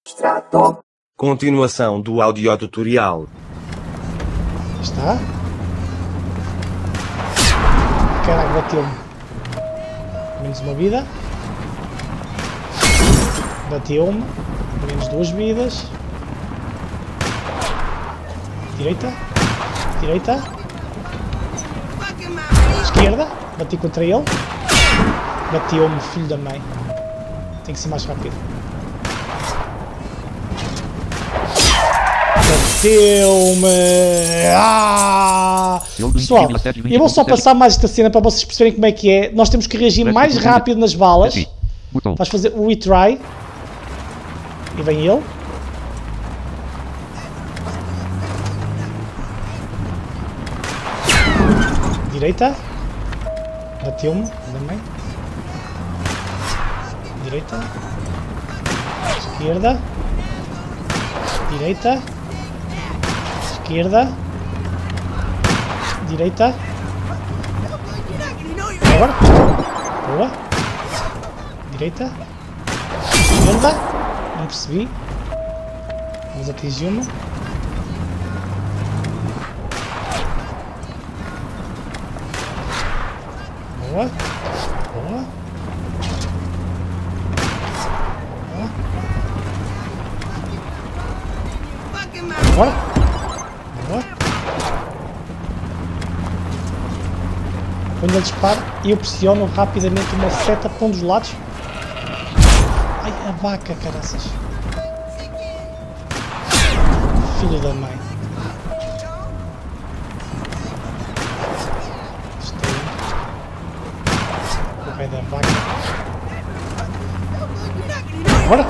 Extrato. Continuação do audiotutorial. Está? Caraca, bateu-me. Menos uma vida. Bateu-me. Menos 2 vidas. Direita. Direita. Esquerda. Bati contra ele. Bateu-me, filho da mãe. Tem que ser mais rápido. Bateu-me! Pessoal, eu vou só passar mais esta cena para vocês perceberem como é que é. Nós temos que reagir mais rápido nas balas. Vais fazer o retry. E vem ele. Direita. Bateu-me também. Direita. Esquerda. Direita. Esquerda. Direita. Agora. Boa. Direita. Esquerda. Não percebi. Mas atingiu-me. Boa. Boa. Boa. Boa. Quando ele dispara, eu pressiono rapidamente uma seta para um dos lados. Ai, a vaca, caraças. Filho da mãe. O rei da vaca. Bora!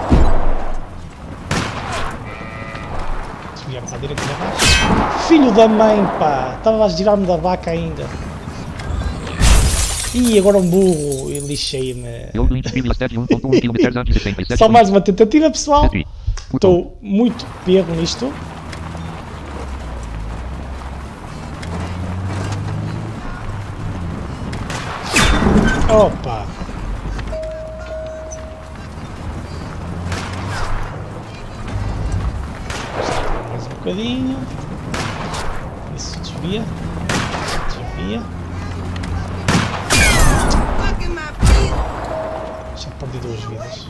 Desviar para a direita da vaca. Filho da mãe, pá! Estava a girar-me da vaca ainda. Ih, agora um burro, eu lixei-me. Só mais uma tentativa, pessoal. Estou muito pego nisto. Opa! Mais um bocadinho. Isso, desvia. Desvia. Já perdi 2 vidas.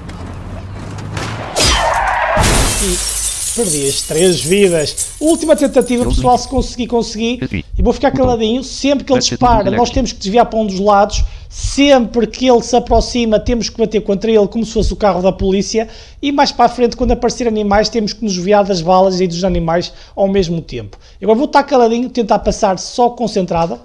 E perdi as 3 vidas. Última tentativa, pessoal, se conseguir. E vou ficar caladinho. Sempre que ele dispara, nós temos que desviar para um dos lados. Sempre que ele se aproxima, temos que bater contra ele como se fosse o carro da polícia. E mais para a frente, quando aparecer animais, temos que nos desviar das balas e dos animais ao mesmo tempo. Agora vou estar caladinho, tentar passar só concentrado.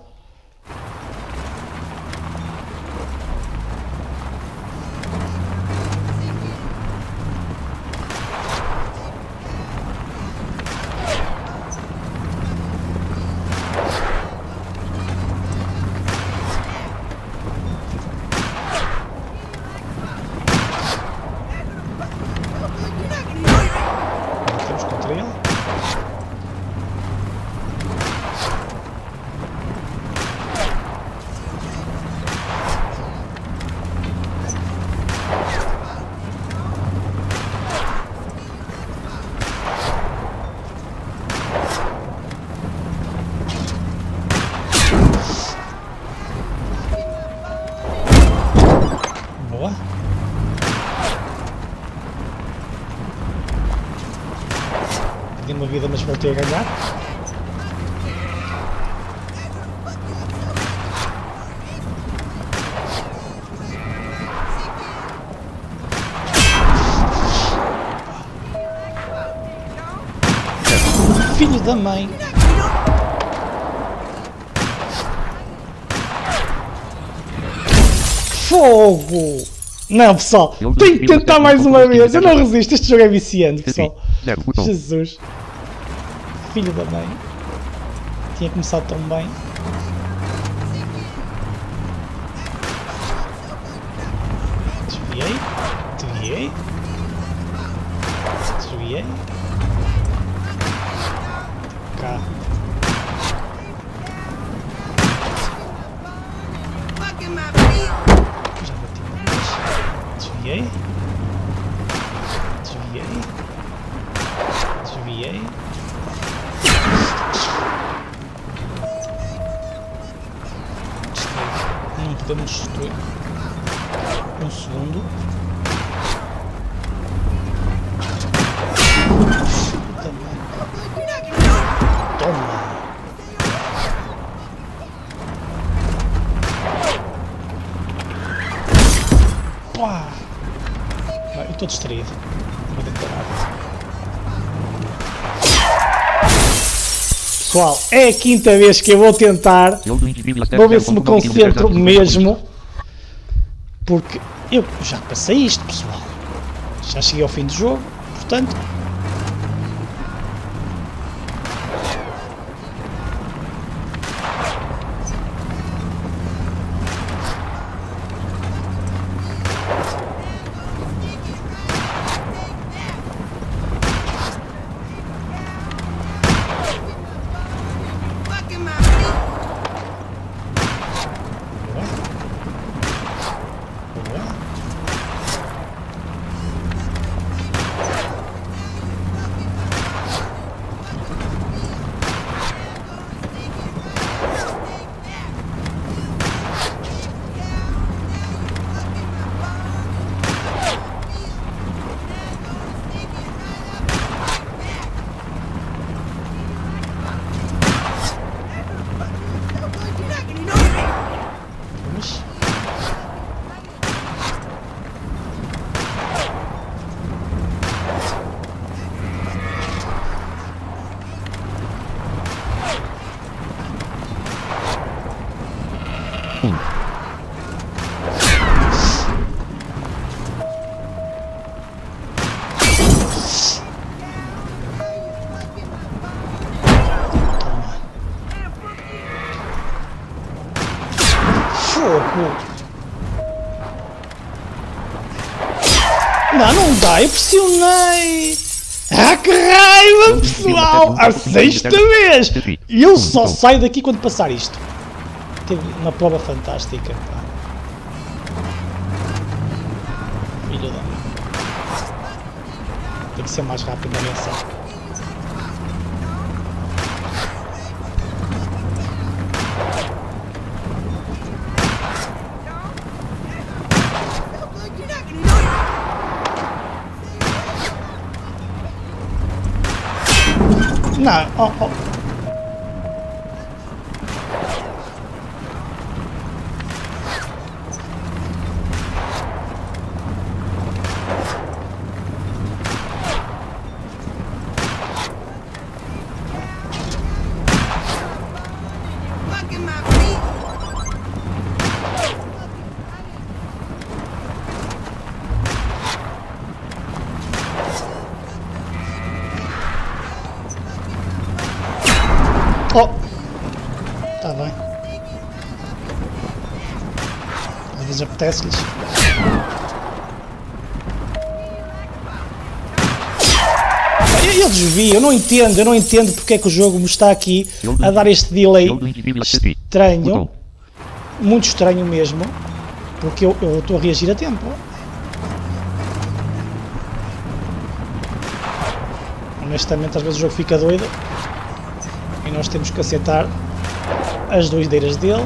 Perdi uma vida, mas voltei a ganhar. Filho da mãe! Fogo! Não, pessoal, tenho que tentar mais uma vez. Eu não resisto, este jogo é viciante, pessoal. Jesus. Filho da mãe. Tinha começado tão bem. Desviei. Desviei. Desviei. Cá. Já bati mais. Desviei. Desviei. Podemos destruir. Um segundo. Toma. Pá. Eu estou distraído. Vou tentar. Pessoal, é a quinta vez que eu vou tentar. Vou ver se me concentro mesmo. Porque eu já passei isto, pessoal. Já cheguei ao fim do jogo, portanto. Não dá, eu pressionei! Ah, que raiva, pessoal! A sexta vez! E eu só saio daqui quando passar isto. Teve uma prova fantástica. Pá. Filho da... Tem que ser mais rápido a mensagem. Não, oh. Oh! Tá bem. Às vezes apetece-lhes. Eu desvio, eu não entendo porque é que o jogo me está aqui a dar este delay estranho. Muito estranho mesmo. Porque eu estou a reagir a tempo. Honestamente, às vezes o jogo fica doido. E nós temos que acertar as doideiras dele.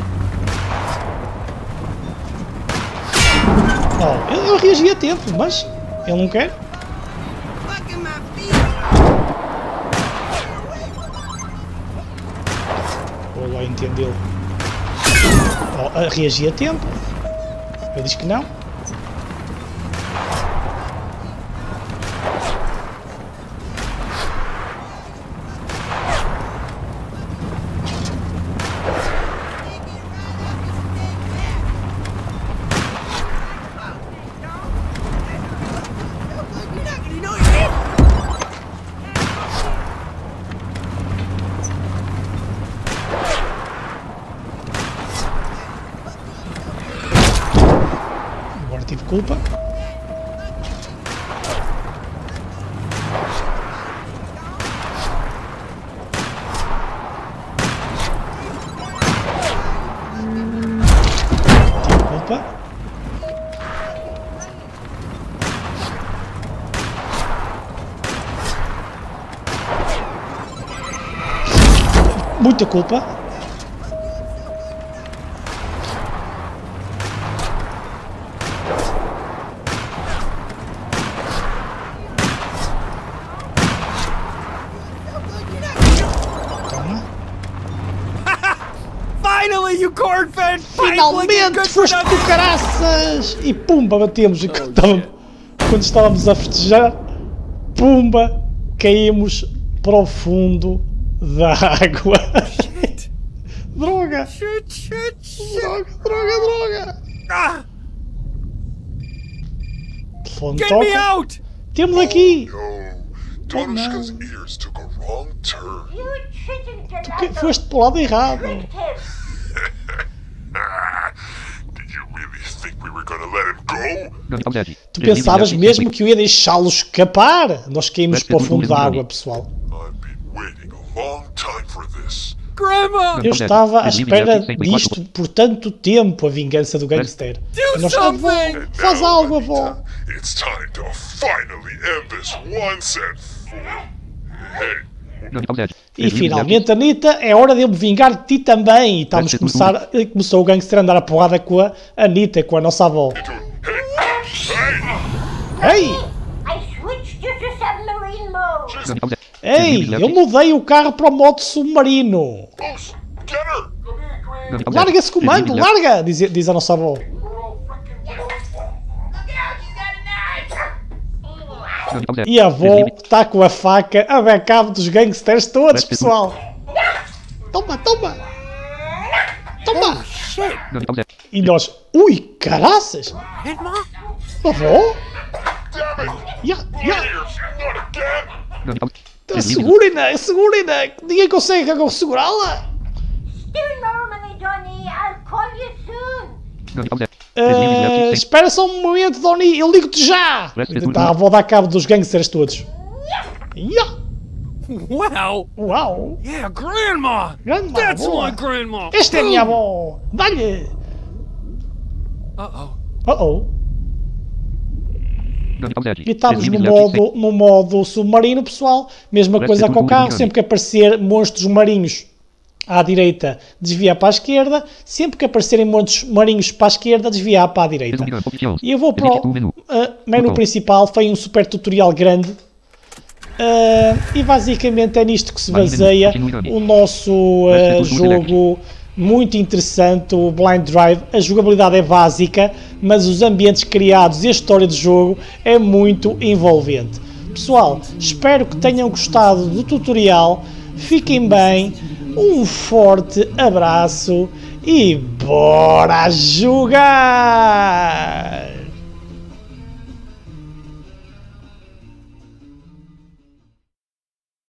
Oh, eu reagi a tempo, mas ele não quer. Vou lá entendê-lo. Oh, reagi a tempo. Eu disse que não. Tive culpa. Tive culpa. Muita culpa. Finalmente foste tu, caraças! E pumba, batemos. Quando estávamos a festejar, pumba, caímos para o fundo da água. Droga! Droga! Telefone toca. Temos aqui! Tu foste para o lado errado. Tu pensavas mesmo que eu ia deixá-lo escapar? Nós caímos para o fundo da água, pessoal. Eu estava à espera disto por tanto tempo, a vingança do gangster. Avó, faz algo, avó. E finalmente, Anitta, é hora de eu me vingar de ti também. E começou o gangster a andar a porrada com a Anitta, com a nossa avó. Ei! Ei, eu mudei o carro para o modo submarino. Larga esse comando, larga! Diz a nossa avó. E a avó está com a faca a ver cabo dos gangsters todos, pessoal. Toma! E nós... Ui, caraças! Avó? Segurem-na! Ninguém consegue segurá-la! Espera só um momento, Donnie, eu ligo-te já! Tá, vou dar cabo dos gangsters todos. Uau! Yeah, Grandma! That's my grandma! Esta é a minha avó! Dá-lhe! E estamos no modo submarino, pessoal. Mesma coisa com o carro. Sempre que aparecer monstros marinhos à direita, desviar para a esquerda. Sempre que aparecerem monstros marinhos para a esquerda, desviar para a direita. E eu vou para o menu principal. Foi um super tutorial grande. E basicamente é nisto que se baseia o nosso jogo. Muito interessante, o Blind Drive. A jogabilidade é básica, mas os ambientes criados e a história do jogo é muito envolvente. Pessoal, espero que tenham gostado do tutorial. Fiquem bem, um forte abraço e bora jogar!